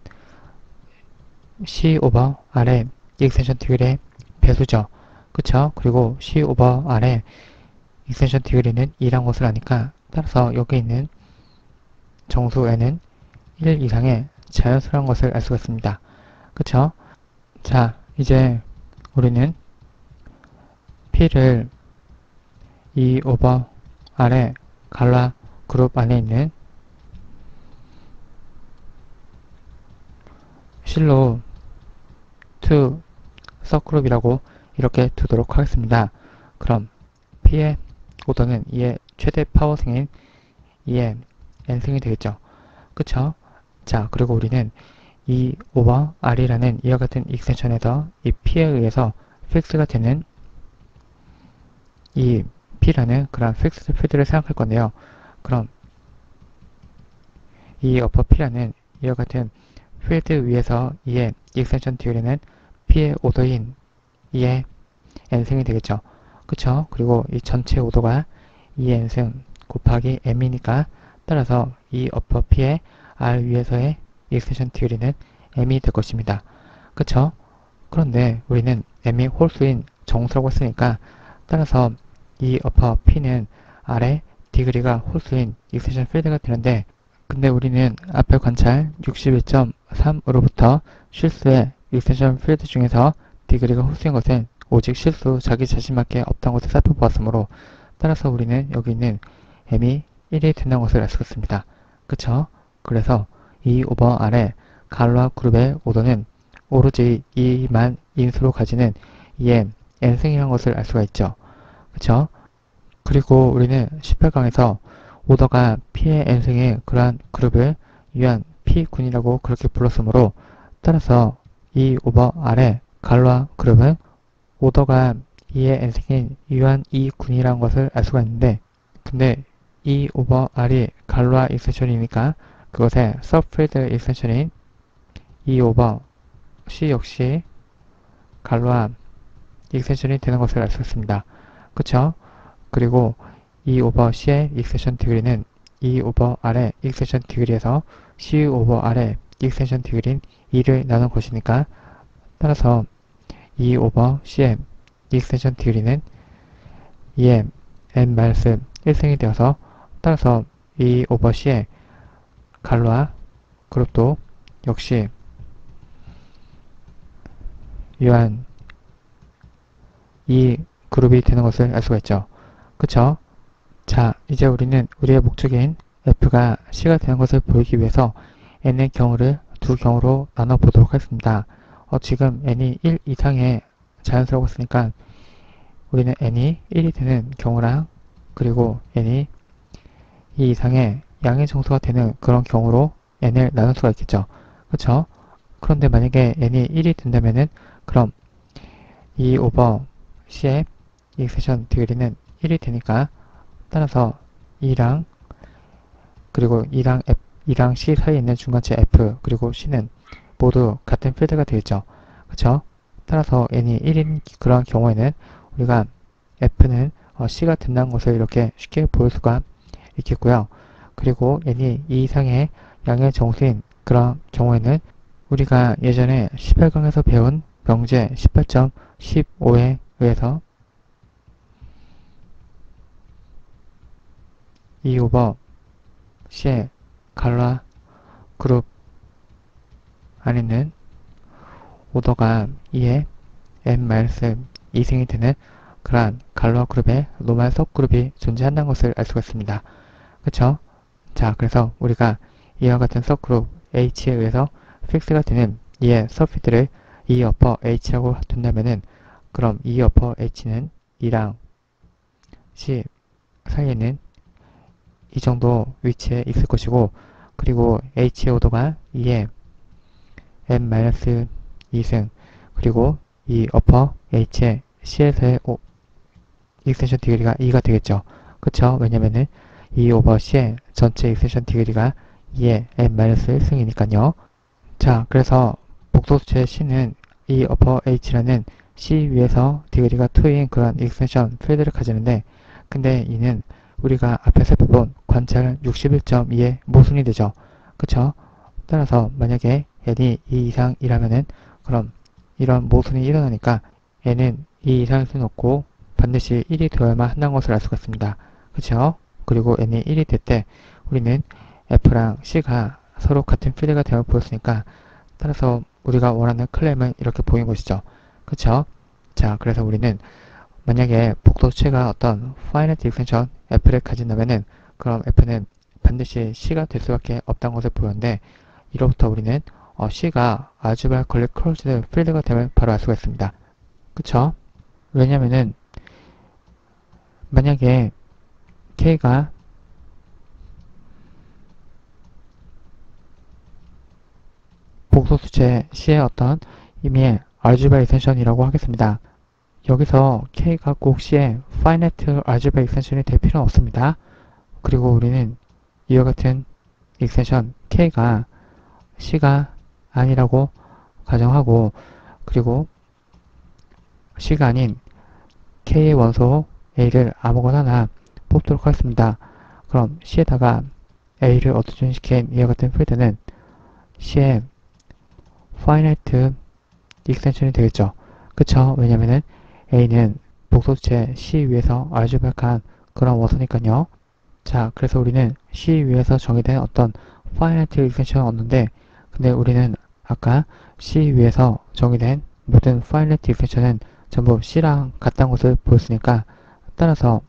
C 오버 R의 익스텐션 디그리의 배수죠. 그쵸? 그리고 C 오버 R의 익스텐션 디그리는 2란 것을 아니까 따라서 여기 있는 정수 N은 1 이상의 자연스러운 것을 알 수가 있습니다. 그쵸? 자, 이제 우리는 P를 E 오버 R의 갈라 그룹 안에 있는 실로 2 서그룹이라고 이렇게 두도록 하겠습니다. 그럼 P의 오더는 이의 최대 파워승인 2의 n승이 되겠죠. 그쵸? 자, 그리고 우리는 이 오버 R이라는 이와 같은 익스텐션에서 이 P에 의해서 픽스가 되는 이 P라는 그런 픽스드 필드를 생각할 건데요. 그럼 이 upper P라는 이와 같은 필드 위에서 이의 익스텐션 듀얼은 P의 오더인 이의 n승이 되겠죠. 그쵸? 그리고 이 전체 오더가 2n승 곱하기 m이니까 따라서 이 upper P의 R 위에서의 익스텐션 듀얼은 m이 될 것입니다. 그쵸? 그런데 우리는 m이 홀수인 정수라고 했으니까 따라서 이 upper P는 R의 디그리가 홀수인 익스텐션 필드가 되는데 근데 우리는 앞에 관찰 61.3으로부터 실수의 익스텐션 필드 중에서 디그리가 홀수인 것은 오직 실수 자기 자신밖에 없다는 것을 살펴보았으므로 따라서 우리는 여기 있는 m이 1이 된다는 것을 알 수 있습니다. 그쵸? 그래서 이 오버 R의 갈로와 그룹의 오더는 오로지 이만 인수로 가지는 EM, n승이라는 것을 알 수가 있죠. 그쵸? 그리고 우리는 18강에서 오더가 P의 n승의 그러한 그룹을 유한 P군이라고 그렇게 불렀으므로 따라서 이 오버 R의 갈로와 그룹은 오더가 2의 n승인 유한 2군이라는 것을 알 수가 있는데 근데 이 오버 R이 갈로와 익스텐션이니까 그것의 서브필드 익스텐션인 이 오버 C 역시 갈로와 익스텐션이 되는 것을 알 수 있습니다. 그쵸? 그리고 이 오버 C의 익스텐션 디그리는 이 오버 R의 익스텐션 디그리에서 C 오버 R의 익스텐션 디그리인 2를 나눈 것이니까 따라서 이 오버 C의 익스텐션 디그리는 2의 n-1승이 되어서 따라서 이 오버 C의 갈로와 그룹도 역시 유한 이 그룹이 되는 것을 알 수가 있죠. 그쵸? 자, 이제 우리는 우리의 목적인 F가 C가 되는 것을 보이기 위해서 N의 경우를 두 경우로 나눠보도록 하겠습니다. 지금 N이 1 이상의 자연수라고 했으니까 우리는 N이 1이 되는 경우랑 그리고 N이 2 이상의 양의 정수가 되는 그런 경우로 N을 나눌 수가 있겠죠. 그쵸? 그런데 만약에 N이 1이 된다면은 그럼 이 오버 C의 익스텐션 디그리는 1이 되니까 따라서 2랑 그리고 2랑 C 사이에 있는 중간체 F 그리고 C는 모두 같은 필드가 되겠죠. 그쵸? 따라서 N이 1인 그런 경우에는 우리가 F는 C가 된다는 것을 이렇게 쉽게 보일 수가 있겠고요. 그리고 N이 2 이상의 양의 정수인 그런 경우에는 우리가 예전에 18강에서 배운 명제 18.15에 의해서 이 오버 C의 갈라 그룹 안에 있는 오더가 2의 n-2승이 되는 그러한 갈로와 그룹의 노멀 सब그룹이 존재한다는 것을 알 수가 있습니다. 그쵸? 자, 그래서 우리가 이와 같은 सब그룹 H에 의해서 픽스가 되는 이의 서피드를 E 어퍼 H라고 둔다면은 그럼 E 어퍼 H는 2랑 C 사이에는 이 정도 위치에 있을 것이고 그리고 H의 오더가 2의 n-2승 그리고 이 어퍼 H의 C에서의 익스텐션 디그리가 2가 되겠죠. 그쵸? 왜냐면은 이 오버 C의 전체 익스텐션 디그리가 2의 n-1승이니까요. 자, 그래서 복소수체 C는 이 어퍼 H라는 C 위에서 디그리가 2인 그런 익스텐션 필드를 가지는데 근데 이는 우리가 앞에 살펴본 관찰 61.2의 모순이 되죠. 그쵸? 따라서 만약에 n이 2 이상이라면은 그럼 이런 모순이 일어나니까 n은 2 이상일 수는 없고 반드시 1이 되어야만 한다는 것을 알 수가 있습니다. 그쵸? 그리고 n이 1이 될 때 우리는 f랑 c가 서로 같은 필드가 되어 보였으니까 따라서 우리가 원하는 클레임은 이렇게 보인 것이죠. 그쵸? 자, 그래서 우리는 만약에 복도체가 어떤 finite extension f를 가진다면은 그럼 f는 반드시 c가 될 수밖에 없다는 것을 보였는데 이로부터 우리는 c가 algebraically closed 필드가 됨을 바로 알 수가 있습니다. 그쵸? 왜냐면은 만약에 k가 복소수체 c의 어떤 임의의 algebra extension이라고 하겠습니다. 여기서 K가 꼭 C의 finite algebra extension이 될 필요는 없습니다. 그리고 우리는 이와 같은 익스텐션 K가 C가 아니라고 가정하고, 그리고 C가 아닌 K의 원소 A를 아무거나 하나 뽑도록 하겠습니다. 그럼 C에다가 A를 어토존시킨 이와 같은 필드는 C의 finite 익스텐션이 되겠죠. 그쵸? 왜냐면은 A는 복소수체 C 위에서 알제브라한 그런 원소니까요. 자, 그래서 우리는 C 위에서 정의된 어떤 finite 익스텐션을 얻는데, 근데 우리는 아까 C 위에서 정의된 모든 finite 익스텐션은 전부 C랑 같다는 것을 보였으니까, 따라서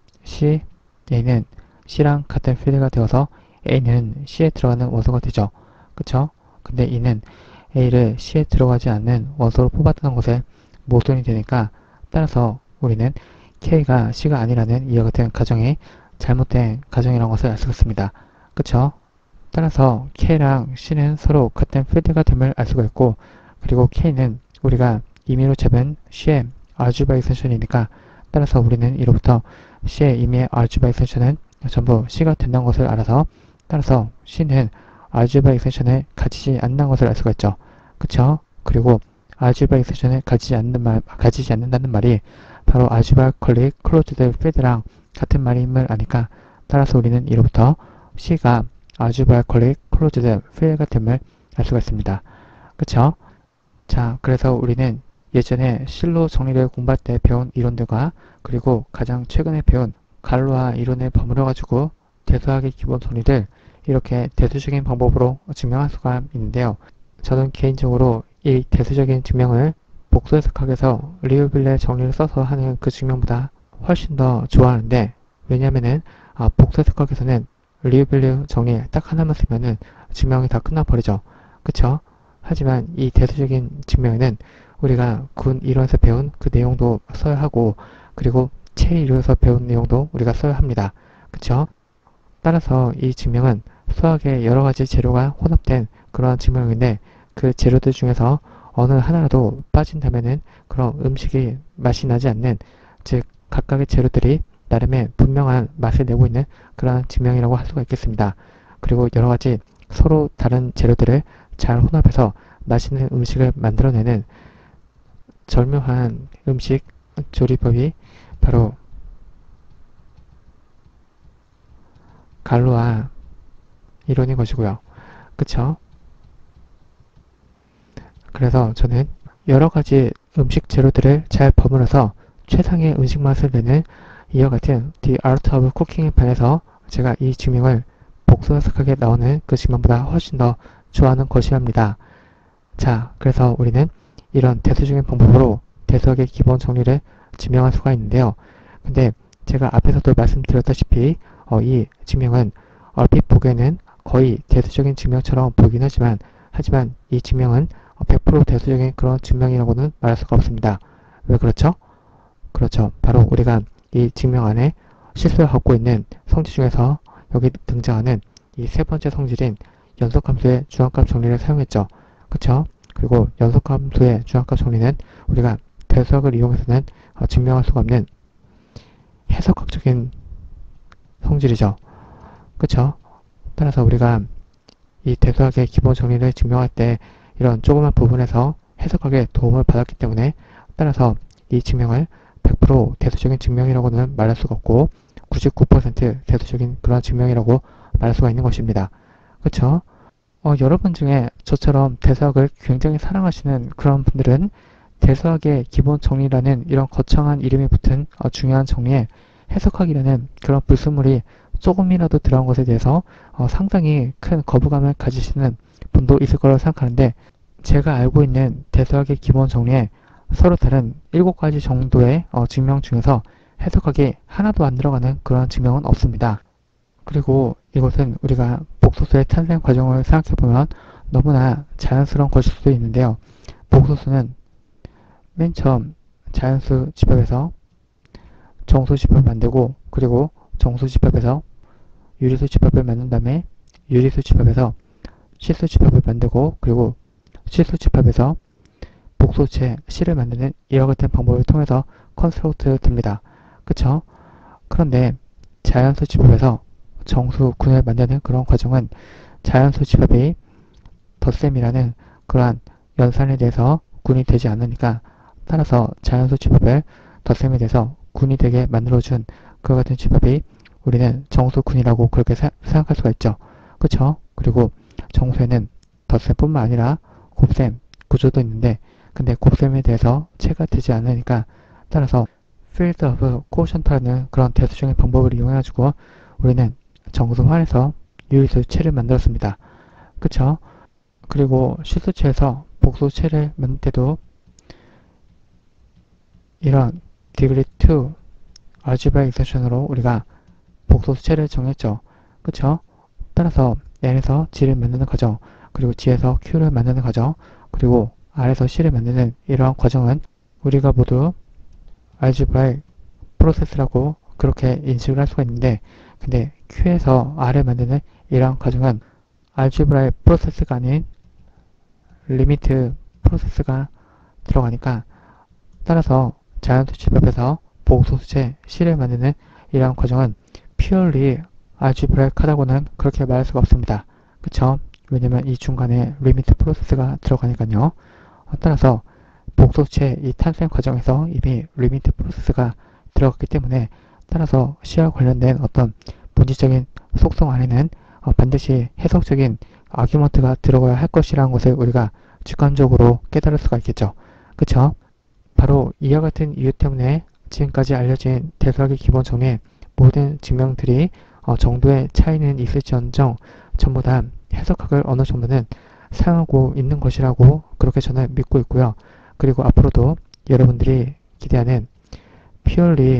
A는 C랑 같은 필드가 되어서 A는 C에 들어가는 원소가 되죠. 그쵸? 근데 이는 A를 C에 들어가지 않는 원소로 뽑았다는 것에 모순이 되니까, 따라서 우리는 K가 C가 아니라는 이와 같은 가정이 잘못된 가정이라는 것을 알 수 있습니다. 그쵸? 따라서 K랑 C는 서로 같은 필드가 됨을 알 수가 있고, 그리고 K는 우리가 임의로 잡은 C의 알지브라 익스텐션이니까, 따라서 우리는 이로부터 C의 임의의 알지브라 익스텐션은 전부 C가 된다는 것을 알아서, 따라서 C는 알지브라 익스텐션을 가지지 않는다는 것을 알 수가 있죠. 그쵸? 그리고 알지브라 익스텐션을 가지지 않는다는 말이 바로 알지브라 컬릭 클로즈드 필드랑 같은 말임을 아니까, 따라서 우리는 이로부터 C가 알지브라 컬릭 클로즈드 필드가 됨을 알 수가 있습니다. 그쵸? 자, 그래서 우리는 예전에 실로 정리를 공부할 때 배운 이론들과, 그리고 가장 최근에 배운 갈로아 이론을 버무려 가지고 대수학의 기본 정리를 이렇게 대수적인 방법으로 증명할 수가 있는데요. 저는 개인적으로 이 대수적인 증명을 복수 해석학에서 리우빌레 정리를 써서 하는 그 증명보다 훨씬 더 좋아하는데, 왜냐면은 복수 해석학에서는 리우빌레 정리 딱 하나만 쓰면은 증명이 다 끝나버리죠. 그쵸? 하지만 이 대수적인 증명에는 우리가 군 이론에서 배운 그 내용도 써야 하고, 그리고 체 이론에서 배운 내용도 우리가 써야 합니다. 그쵸? 따라서 이 증명은 수학의 여러가지 재료가 혼합된 그러한 증명인데, 그 재료들 중에서 어느 하나라도 빠진다면은 그런 음식이 맛이 나지 않는, 즉 각각의 재료들이 나름의 분명한 맛을 내고 있는 그러한 증명이라고 할 수가 있겠습니다. 그리고 여러가지 서로 다른 재료들을 잘 혼합해서 맛있는 음식을 만들어내는 절묘한 음식 조리법이 바로 갈로아 이론인 것이고요. 그쵸? 그래서 저는 여러가지 음식 재료들을 잘 버무려서 최상의 음식 맛을 내는 이와 같은 The Art of Cooking에 반해서 제가 이 증명을 복수 해석하게 나오는 그 증명보다 훨씬 더 좋아하는 것이랍니다. 자, 그래서 우리는 이런 대수적인 방법으로 대수학의 기본 정리를 증명할 수가 있는데요. 근데 제가 앞에서도 말씀드렸다시피 이 증명은 얼핏 보기에는 거의 대수적인 증명처럼 보긴 하지만 이 증명은 100% 대수적인 그런 증명이라고는 말할 수가 없습니다. 왜 그렇죠? 그렇죠. 바로 우리가 이 증명 안에 실수를 갖고 있는 성질 중에서 여기 등장하는 이 세 번째 성질인 연속함수의 중앙값 정리를 사용했죠. 그쵸? 그리고 연속함수의 중앙값 정리는 우리가 대수학을 이용해서는 증명할 수가 없는 해석학적인 성질이죠. 그쵸? 따라서 우리가 이 대수학의 기본 정리를 증명할 때 이런 조그만 부분에서 해석학의 도움을 받았기 때문에, 따라서 이 증명을 100% 대수적인 증명이라고는 말할 수가 없고 99% 대수적인 그런 증명이라고 말할 수가 있는 것입니다. 그쵸? 여러분 중에 저처럼 대수학을 굉장히 사랑하시는 그런 분들은 대수학의 기본 정리라는 이런 거창한 이름이 붙은 중요한 정리에 해석학이라는 그런 불순물이 조금이라도 들어간 것에 대해서 상당히 큰 거부감을 가지시는 분도 있을 거라고 생각하는데, 제가 알고 있는 대수학의 기본 정리에 서로 다른 7가지 정도의 증명 중에서 해석학이 하나도 안 들어가는 그런 증명은 없습니다. 그리고 이것은 우리가 복소수의 탄생 과정을 생각해보면 너무나 자연스러운 것일 수도 있는데요. 복소수는 맨 처음 자연수 집합에서 정수 집합을 만들고, 그리고 정수 집합에서 유리수 집합을 만든 다음에 유리수 집합에서 실수 집합을 만들고, 그리고 실수 집합에서 복소체 C를 만드는 이와 같은 방법을 통해서 컨스트럭트를 듭니다. 그쵸? 그런데 자연수 집합에서 정수 군을 만드는 그런 과정은 자연수 집합이 덧셈이라는 그러한 연산에 대해서 군이 되지 않으니까, 따라서 자연수 집합을 덧셈에 대해서 군이 되게 만들어준 그와 같은 집합이 우리는 정수군이라고 그렇게 생각할 수가 있죠. 그쵸? 그리고 정수에는 덧셈뿐만 아니라 곱셈 구조도 있는데, 근데 곱셈에 대해서 체가 되지 않으니까, 따라서 field of quotient라는 그런 대수적인 방법을 이용해가지고 우리는 정수환에서 유리수체를 만들었습니다. 그쵸? 그리고 실수체에서 복수체를 만들 때도 이런 degree 2 algebra extension으로 우리가 복수체를 정했죠. 그쵸? 따라서 N에서 G를 만드는 과정, 그리고 G에서 Q를 만드는 과정, 그리고 R에서 C를 만드는 이러한 과정은 우리가 모두 algebraic process라고 그렇게 인식을 할 수가 있는데, 근데 Q에서 R을 만드는 이러한 과정은 algebraic process가 아닌 리미트 프로세스가 들어가니까, 따라서 자연수 집합에서 복소수체 C를 만드는 이러한 과정은 purely algebraic하다고는 그렇게 말할 수가 없습니다. 그쵸? 왜냐면 이 중간에 리미트 프로세스가 들어가니까요. 따라서 복소체 이 탄생 과정에서 이미 리미트 프로세스가 들어갔기 때문에, 따라서 C와 관련된 어떤 본질적인 속성 안에는 반드시 해석적인 아규먼트가 들어가야 할 것이라는 것을 우리가 직관적으로 깨달을 수가 있겠죠. 그쵸? 바로 이와 같은 이유 때문에 지금까지 알려진 대수학의 기본 정리의 모든 증명들이 정도의 차이는 있을지언정 전부 다 해석학을 어느 정도는 사용하고 있는 것이라고 그렇게 저는 믿고 있고요. 그리고 앞으로도 여러분들이 기대하는 purely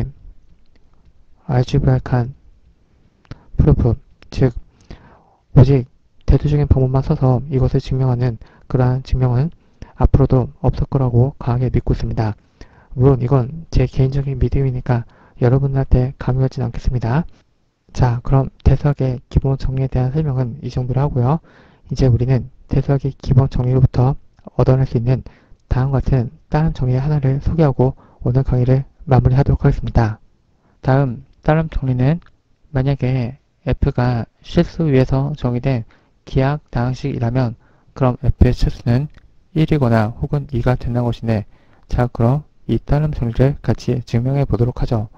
algebraic한 프루프, 즉 오직 대표적인 방법만 써서 이것을 증명하는 그러한 증명은 앞으로도 없을 거라고 강하게 믿고 있습니다. 물론 이건 제 개인적인 믿음이니까 여러분들한테 강요하진 않겠습니다. 자, 그럼 대수학의 기본 정리에 대한 설명은 이 정도로 하고요. 이제 우리는 대수학의 기본 정리로부터 얻어낼 수 있는 다음과 같은 다른 정리 하나를 소개하고 오늘 강의를 마무리하도록 하겠습니다. 다음 다른 정리는, 만약에 f가 실수 위에서 정의된 기하 다항식이라면 그럼 f의 실수는 1이거나 혹은 2가 된다는 것인데, 자, 그럼 이 다른 정리를 같이 증명해 보도록 하죠.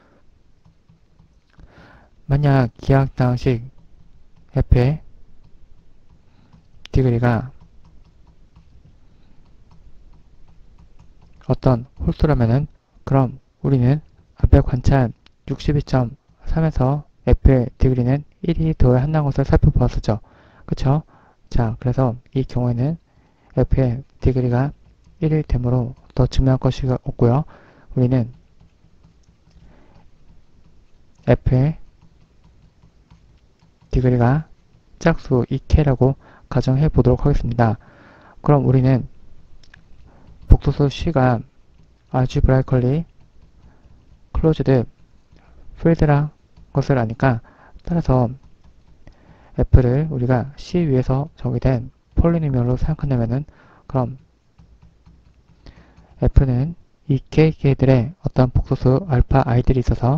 만약 기하 다항식 f의 디그리가 어떤 홀수라면은, 그럼 우리는 앞에 관찰 62.3에서 f의 디그리는 1이 되어야 한다는 것을 살펴보았었죠. 그쵸? 자, 그래서 이 경우에는 f의 디그리가 1이 되므로 더 증명할 것이 없고요. 우리는 f의 디그리가 짝수 2k라고 가정해 보도록 하겠습니다. 그럼 우리는 복소수 C가 algebraically closed field란 것을 아니까, 따라서 f를 우리가 C 위에서 정의된 폴리노미얼로 생각한다면은, 그럼 f는 이 k들의 어떤 복소수 알파 i들이 있어서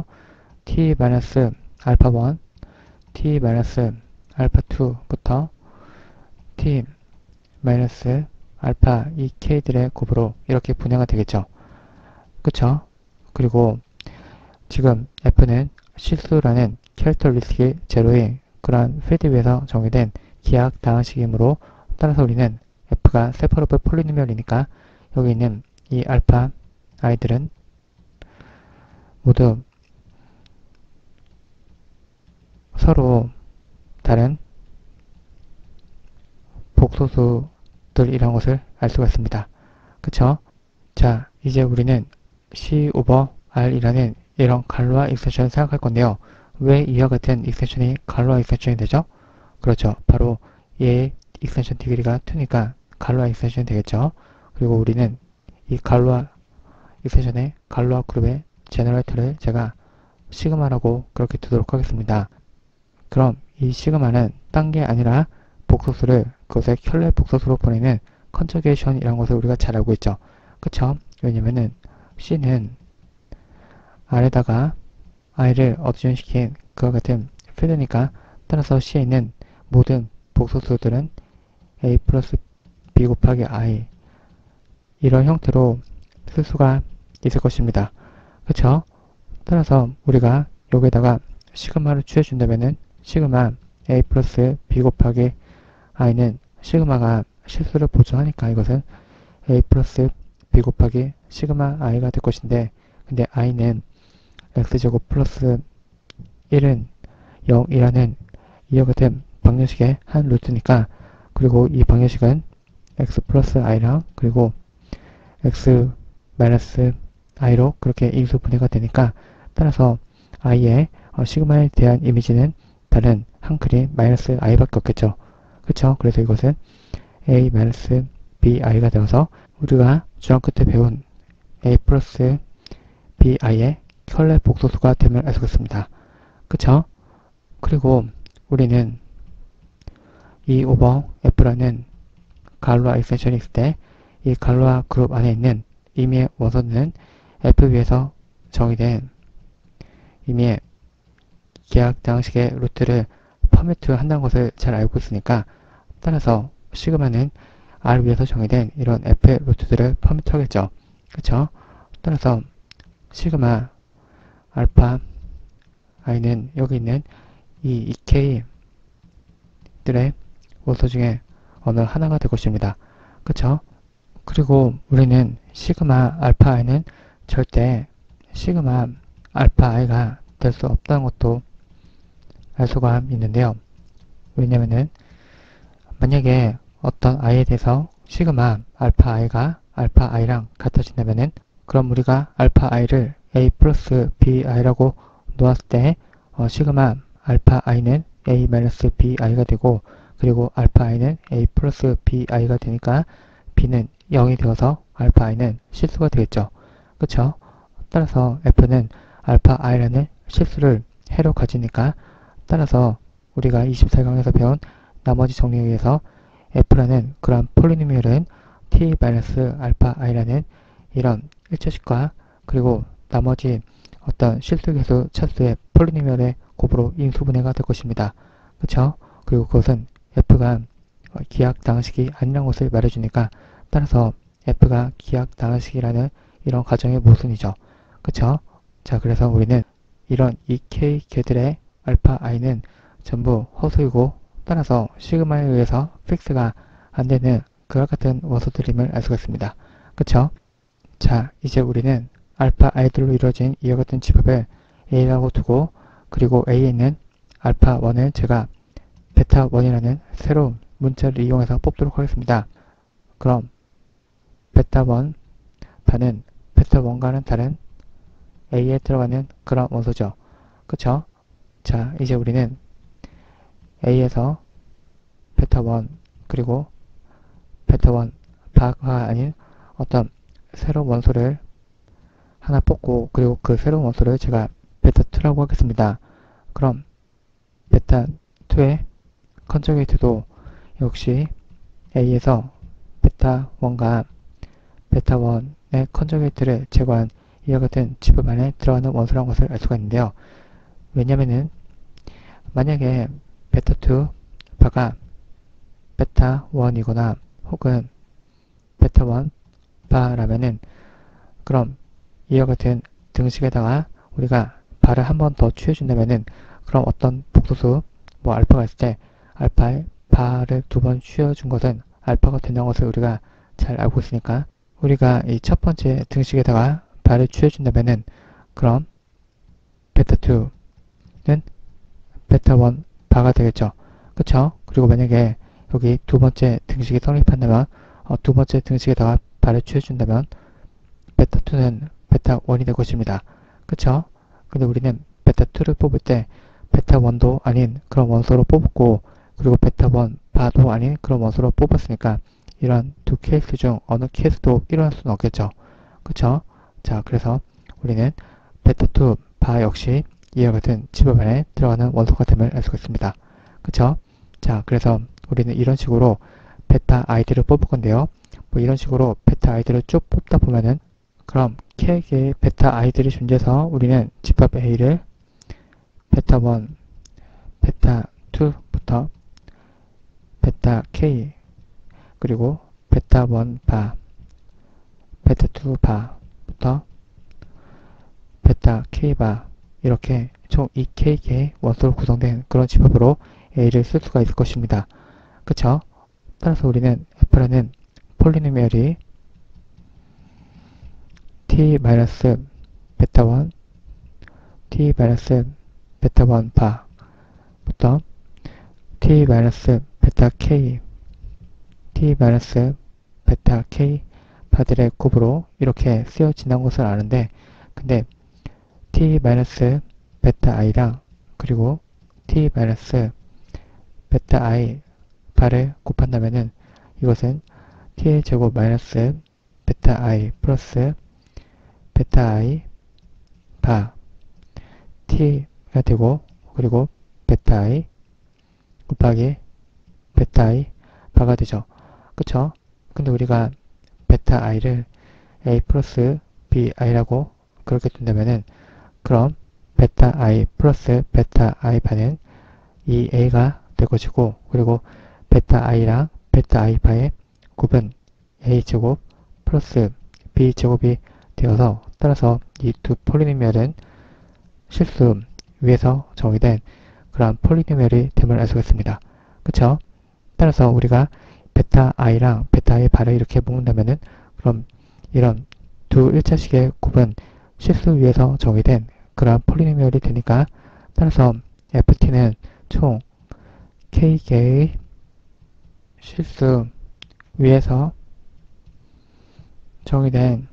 t-알파1, t-알파2부터 t-알파 2k들의 곱으로 이렇게 분해가 되겠죠. 그쵸? 그리고 지금 f는 실수라는 캐릭터리스틱이 제로의 그러한 필드 위에서 정의된 기하 다항식이므로, 따라서 우리는 f가 세퍼러블 폴리노미얼이니까 여기 있는 이 알파 i들은 모두 서로 다른 복소수들이라는 것을 알 수가 있습니다. 그쵸? 자, 이제 우리는 C 오버 R이라는 이런 갈로아 익스텐션을 생각할 건데요. 왜 이와 같은 익스텐션이 갈로아 익스텐션이 되죠? 그렇죠. 바로 얘의 익스텐션 디그리가 2니까 갈로아 익스텐션이 되겠죠. 그리고 우리는 이 갈로아 익스텐션의 갈로아 그룹의 제너레이터를 제가 시그마라고 그렇게 두도록 하겠습니다. 그럼 이 시그마는 딴 게 아니라 복소수를 그것의 켤레 복소수로 보내는 컨저게이션이라는 것을 우리가 잘 알고 있죠. 그쵸? 왜냐면은 C는 R에다가 I를 업준시킨 그와 같은 필드니까 따라서 C에 있는 모든 복소수들은 A 플러스 B 곱하기 I 이런 형태로 쓸 수가 있을 것입니다. 그쵸? 따라서 우리가 여기에다가 시그마를 취해준다면은 시그마 A 플러스 B 곱하기 I는 시그마가 실수를 보존하니까 이것은 A 플러스 B 곱하기 시그마 I가 될 것인데 근데 I는 X제곱 플러스 1은 0이라는 이와 같은 방정식의 한 루트니까 그리고 이 방정식은 X 플러스 I랑 그리고 X 마이너스 I로 그렇게 인수분해가 되니까 따라서 I의 시그마에 대한 이미지는 다른 한글이 마이너스 I밖에 없겠죠. 그쵸? 그래서 이것은 A 마이너스 BI가 되어서 우리가 중학교 때 배운 A 플러스 BI의 켤레 복소수가 됨을 알 수 있습니다. 그쵸? 그리고 우리는 E 오버 F라는 갈로아 익스텐션이 있을 때 이 갈로아 그룹 안에 있는 임의의 원소는 FB에서 정의된 임의의 계약 장식의 루트를 퍼미트 한다는 것을 잘 알고 있으니까 따라서 시그마는 R 위에서 정의된 이런 F의 루트들을 퍼미트 하겠죠. 그쵸? 따라서 시그마 알파 I는 여기 있는 이 EK들의 원소 중에 어느 하나가 될 것입니다. 그쵸? 그리고 우리는 시그마 알파 I는 절대 시그마 알파 I가 될 수 없다는 것도 알 수가 있는데요. 왜냐면은 만약에 어떤 I에 대해서 시그마 알파 I가 알파 I랑 같아진다면은 그럼 우리가 알파 I를 A 플러스 BI라고 놓았을 때 시그마 알파 I는 A 마이너스 BI가 되고 그리고 알파 I는 A 플러스 BI가 되니까 B는 0이 되어서 알파 I는 실수가 되겠죠. 그쵸? 따라서 F는 알파 I라는 실수를 해로 가지니까 따라서 우리가 24강에서 배운 나머지 정리에 의해서 F라는 그런 폴리노미얼은 T-알파 I라는 이런 일차식과 그리고 나머지 어떤 실수계수 차수의 폴리노미얼의 곱으로 인수분해가 될 것입니다. 그쵸? 그리고 그것은 F가 기하 당식이 아니라는 것을 말해주니까 따라서 F가 기하 당식이라는 이런 가정의 모순이죠. 그쵸? 자, 그래서 우리는 이런 EK 개들의 알파 I는 전부 허수이고 따라서 시그마에 의해서 픽스가 안되는 그와 같은 원소들임을 알 수가 있습니다. 그쵸? 자, 이제 우리는 알파 I들로 이루어진 이와 같은 집합을 A라고 두고 그리고 A에 있는 알파 1을 제가 베타 1이라는 새로운 문자를 이용해서 뽑도록 하겠습니다. 그럼 베타 1 바는 베타 1과는 다른 A에 들어가는 그런 원소죠. 그쵸? 자, 이제 우리는 A에서 베타 1 그리고 베타 1 바가 아닌 어떤 새로운 원소를 하나 뽑고 그리고 그 새로운 원소를 제가 베타 2라고 하겠습니다. 그럼 베타 2의 컨저게이트도 역시 A에서 베타 1과 베타 1의 컨저게이트를 제거한 이와 같은 집합 안에 들어가는 원소라는 것을 알 수가 있는데요. 왜냐면은 만약에 베타 2 바가 베타 1이거나 혹은 베타 1 바라면은 그럼 이와 같은 등식에다가 우리가 바를 한 번 더 취해준다면은 그럼 어떤 복소수 뭐 알파가 있을 때 알파의 바를 두 번 취해준 것은 알파가 된다는 것을 우리가 잘 알고 있으니까 우리가 이 첫 번째 등식에다가 바를 취해준다면은 그럼 베타 2는 베타 1 바가 되겠죠. 그쵸? 그리고 만약에 여기 두 번째 등식이 성립한다면 두 번째 등식에다가 바를 취해준다면 베타 2는 베타 1이 될 것입니다. 그쵸? 근데 우리는 베타 2를 뽑을 때 베타 1도 아닌 그런 원소로 뽑았고 그리고 베타 1 바도 아닌 그런 원소로 뽑았으니까 이런 두 케이스 중 어느 케이스도 일어날 수는 없겠죠. 그쵸? 자, 그래서 우리는 베타 2 바 역시 이와 같은 집합 안에 들어가는 원소가 됨을 알 수가 있습니다. 그쵸? 자, 그래서 우리는 이런 식으로 베타 아이들을 뽑을 건데요. 뭐 이런 식으로 베타 i들을 쭉 뽑다 보면은 그럼 K개의 베타 i들이 존재해서 우리는 집합 A를 베타 1, 베타 2부터 베타 K 그리고 베타 1 바, 베타 2 바부터 베타 K 바 이렇게 총 2K개의 원소로 구성된 그런 집합으로 A를 쓸 수가 있을 것입니다. 그쵸? 따라서 우리는 F라는 폴리노미얼이 t-베타 1, t-베타 1 바부터 t-베타 k, t-베타 k 바들의 곱으로 이렇게 쓰여진다는 것을 아는데, 근데 t-베타 i랑 그리고 t-베타 i 바를 곱한다면은 이것은 t의 제곱 마이너스 베타 i 플러스 베타 i 바 t가 되고, 그리고 베타 i 곱하기 베타 i 바가 되죠. 그쵸? 근데 우리가 베타 i를 a 플러스 b i라고 그렇게 둔다면은 그럼 베타 i 플러스 베타 i 바는 2a가 될 것이고, 그리고 베타 i랑 베타 i 바의 곱은 a 제곱 플러스 b 제곱이 되어서, 따라서 이 두 폴리노미얼은 실수 위에서 정의된 그러한 폴리노미얼이 됨을 알 수가 있습니다. 그쵸? 따라서 우리가 베타 i랑 베타 i 바를 이렇게 묶는다면은 그럼 이런 두 일자식의 곱은 실수 위에서 정의된 그러한 폴리노미얼이 되니까, 따라서 ft는 총 k개의 실수 위에서 정의된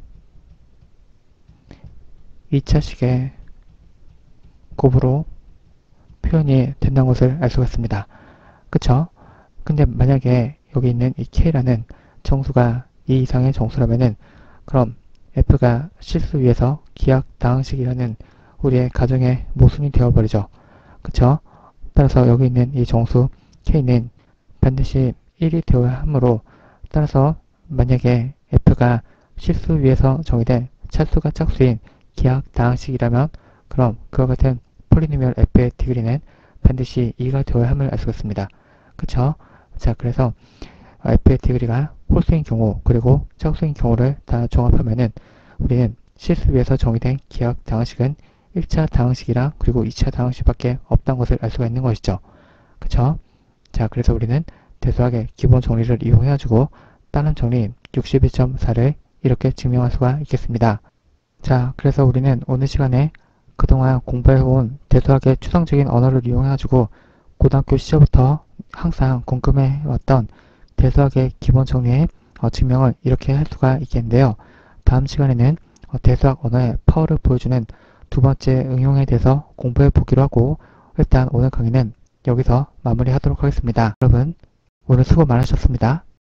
2차식의 곱으로 표현이 된다는 것을 알 수가 있습니다. 그쵸? 근데 만약에 여기 있는 이 k라는 정수가 2 이상의 정수라면은 그럼 f가 실수 위에서 기하당항식이라는 우리의 가정의 모순이 되어버리죠. 그쵸? 따라서 여기 있는 이 정수 k는 반드시 1이 되어야 하므로, 따라서 만약에 f가 실수 위에서 정의된 차수가 짝수인 기하당항식이라면 그럼 그와 같은 폴리노미얼 f의 디그리는 반드시 2가 되어야 함을 알 수가 있습니다. 그쵸? 자, 그래서 f의 디그리가 홀수인 경우 그리고 짝수인 경우를 다 종합하면은 우리는 실수 위에서 정의된 기하당항식은 1차 당항식이랑 그리고 2차 당항식밖에 없다는 것을 알 수가 있는 것이죠. 그쵸? 자, 그래서 우리는 대수학의 기본 정리를 이용해가지고 다른 정리 61.4를 이렇게 증명할 수가 있겠습니다. 자, 그래서 우리는 오늘 시간에 그동안 공부해온 대수학의 추상적인 언어를 이용해가지고 고등학교 시절부터 항상 궁금해왔던 대수학의 기본 정리의 증명을 이렇게 할 수가 있겠는데요. 다음 시간에는 대수학 언어의 파워를 보여주는 두 번째 응용에 대해서 공부해 보기로 하고, 일단 오늘 강의는 여기서 마무리하도록 하겠습니다. 여러분, 오늘 수고 많으셨습니다.